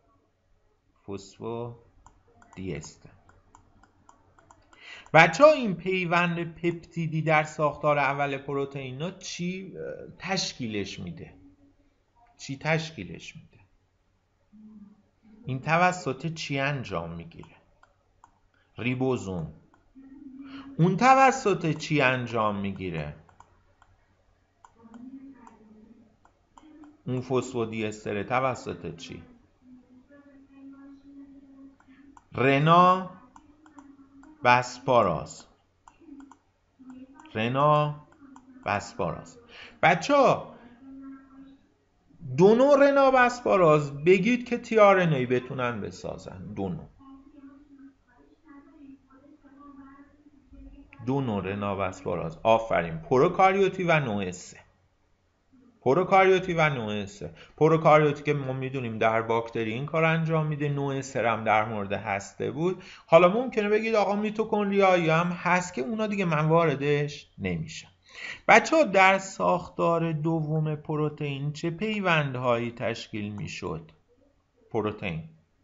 بچه‌ها این پیوند پپتیدی در ساختار اول پروتئینا چی تشکیلش میده؟ این توسط چی انجام میگیره؟ ریبوزوم. اون توسط چی انجام میگیره؟ اون فسفودی استر توسط چی؟ رنا بسپاراز. بچه‌ها دو نوع رنا بسپاراز بگید که تی آر ان ای بتونن بسازن. دو نوع رنا بسپاراز. آفرین، پروکاریوتی و نوع 3. پروکاریوتی و نوع 3. پروکاریوتی که ما میدونیم در باکتری این کار انجام میده، نوع 3 هم در مورد هسته بود. حالا ممکنه بگید آقا میتوکندریایی هم هست که اونا دیگه من واردش نمیشم. بچه‌ها در ساختار دوم پروتئین چه پیوندهایی تشکیل میشد؟ پروتئین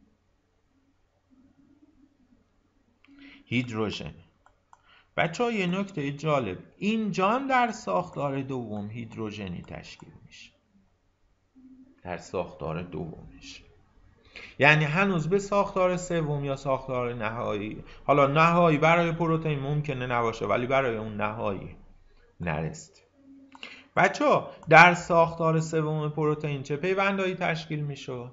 هیدروژن. بچه‌ها یه نکته جالب، اینجا هم در ساختار دوم هیدروژنی تشکیل میشه، در ساختار دومش. یعنی هنوز به ساختار سوم یا ساختار نهایی، حالا نهایی برای پروتئین ممکنه نباشه ولی برای اون نهایی نرسید. بچه‌ها در ساختار سوم پروتئین چه پیوندهایی تشکیل میشه؟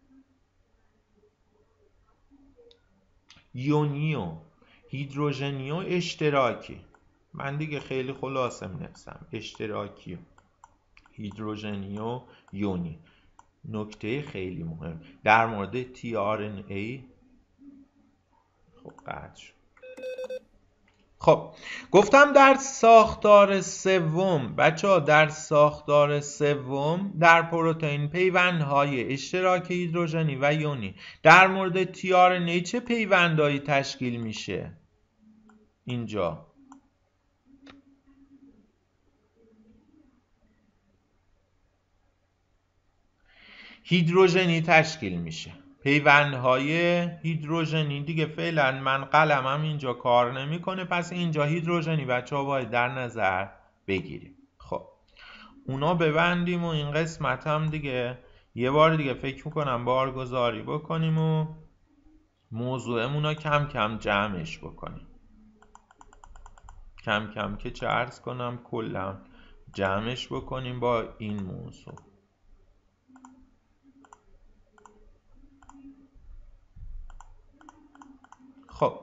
یونی و هیدروژنی و اشتراکی. من دیگه خیلی خلاصه می‌نویسم، اشتراکی و هیدروژنی و یونی. نکته خیلی مهم در مورد tRNA. خب قطع شد. خب گفتم در ساختار سوم بچه‌ها، در ساختار سوم در پروتئین پیوندهای اشتراک هیدروژنی و یونی. در مورد tRNA چه پیوندهایی تشکیل میشه؟ اینجا هیدروژنی تشکیل میشه. پیوندهای هیدروژنی دیگه فعلا من قلمم اینجا کار نمیکنه، پس اینجا هیدروژنی بچه‌ها باید در نظر بگیریم. خب اونا ببندیم و این قسمت هم دیگه یه بار دیگه فکر میکنم بارگذاری بکنیم و موضوعمون رو کم کم جمعش بکنیم. کم کم که چه عرض کنم کلا جمعش بکنیم با این موضوع. خب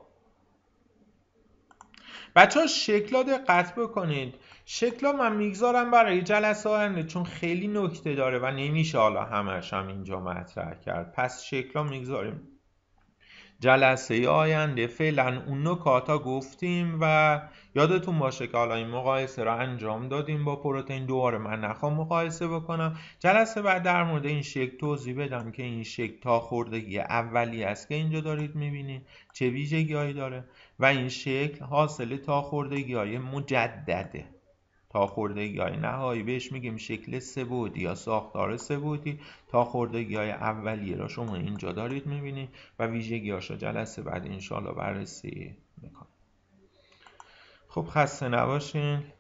بچه‌ها شکلا دقت بکنید. شکلا من میگذارم برای جلسه آینده چون خیلی نکته داره و نمیشه حالا همش هم اینجا مطرح کرد، پس شکلا میگذاریم جلسه آینده. فعلا اون نکاتا گفتیم و یادتون باشه که حالا این مقایسه رو انجام دادیم با پروتئین. دوباره من نخوام مقایسه بکنم. جلسه بعد در مورد این شکل توضیح بدم که این شکل تا خوردگی اولی است که اینجا دارید میبینید چه ویژگی‌هایی داره و این شکل حاصل تا خوردگی‌های مجدده. تا خوردگی‌های نهایی بهش میگیم شکل سه‌بعدی یا ساختار سه‌بعدی. تا خوردگی‌های اولیه را شما اینجا دارید می‌بینید و ویژگی‌هاشو جلسه بعد انشالله بررسی می‌کنم. خب خسته نباشین.